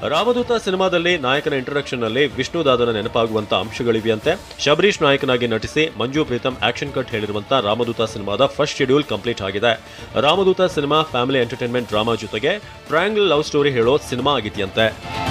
ರಾಮದೂತ ಸಿನಿಮಾದಲ್ಲಿ ನಾಯಕನ ಇಂಟ್ರೊಡಕ್ಷನ್ ನಲ್ಲಿ ವಿಷ್ಣುದಾದನ ನೆನಪಾಗುವಂತ ಅಂಶಗಳಿವೆಯಂತೆ. ಶಬರೀಶ್ ನಾಯಕನಾಗಿ ನಟಿಸಿ ಮಂಜು ಪ್ರೀತಂ ಆಕ್ಷನ್ ಕಟ್ ಹೇಳಿರುವಂತ ರಾಮದೂತ ಸಿನಿಮಾದ ಫಸ್ಟ್ ಶೆಡ್ಯೂಲ್ ಕಂಪ್ಲೀಟ್ ಆಗಿದೆ. Ramadoota cinema family entertainment drama ಜೊತೆಗೆ ಟ್ರಯಾಂಗಲ್ ಲವ್ ಸ್ಟೋರಿ ಹೇಳೋ ಸಿನಿಮಾ ಆಗಿದೆಯಂತೆ.